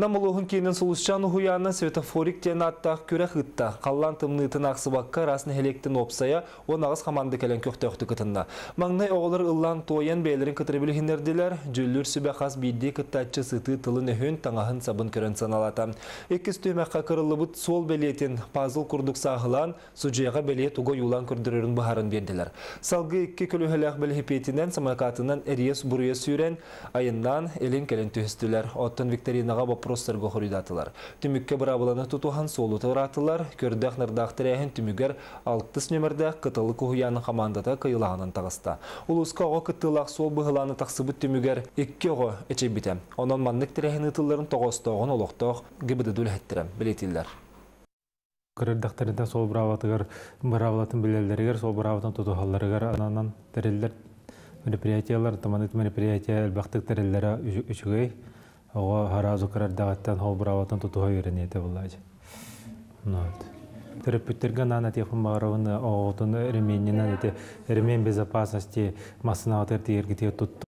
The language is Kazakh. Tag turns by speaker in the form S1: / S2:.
S1: Намылуғын кейінен сұлысчан ұғыяны светофорик тен аттақ көрі қытта. Қаллан тымнытын ақсыбаққа расын хелектін опсая, он ағыз қаманды кәлін көқті өқті күтінна. Маңнай оғылыр ұллан тойын бәйлерін кітірбіл хинерділер, жүллір сүбе қас бейді кіттатчы сыты тылын өйін таңағын сабын көрін саналата. Еккіз төмәққа кырылы бұд сол бәлетін пазыл күрдік сағылан, сұжайға бәлет ұға юлан күрдірерін бұхарын берділер. Салғы екі көлігіләқ бәлхепетінен самакатынан әрес бұрыя сүйрен, айыннан елін кәлін түйістілер. Оттын Викторинаға вопростарға құридатылар. Түмікке бұрабыланы тұтуған солы тұратылар, көрдәқ нырдақ тірәйін түмігер 6 нөмірді қытылы күхияның командата қиылағынан тағыста. Улысқа оға қыттылақ сол бұғыланы тақсыбыт түмігер 2 оға әче біте. Онын маннық тірәйін ұтыларын тоғыстауғын олықтауқ гібіді дүл әттірім, білетілдер.
S2: Кырдақтарында сол бұрабылатын білелдерігер, сол бұрабылатын тұтуғаларығар ананан тәрелдер мероприятиялар, таманет мероприятия әлбақтық тәрелдері үшігей. Оға харазу қырардағаттан хол бұраватын тұтуға үйренеті бұлайды. Терапевтерген ана тефін бағарауын оғытын әрменінен әрмен безопасности масынағы тәртігергіте тұтты.